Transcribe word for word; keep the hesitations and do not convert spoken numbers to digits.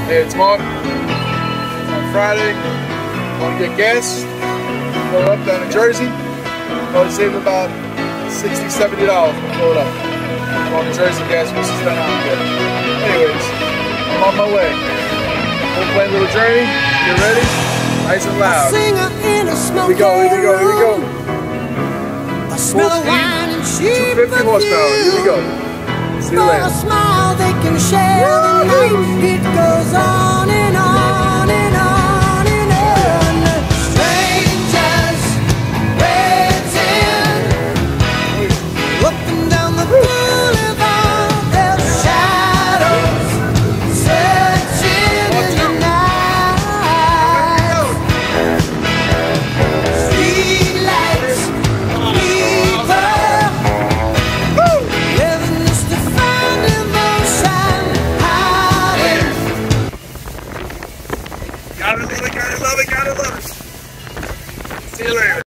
Hey, it's Mark. It's on Friday. Want to get gas? Fill it up down in Jersey. Probably save about sixty, seventy dollars to fill it up. On the Jersey gas versus Staten Island gas. Anyways, I'm on my way. We'll play a little journey. Get ready. Nice and loud. Here we go, here we go, here we go. Full speed, two fifty horsepower. Here we go. See you later. Smile, they can share the night. It goes on and on and on and on. Strangers waiting up and down the boulevard. Their shadows searching in the night. Street lights, people living just to find emotion hiding. Gotta love it, gotta love it, gotta love it. See you later.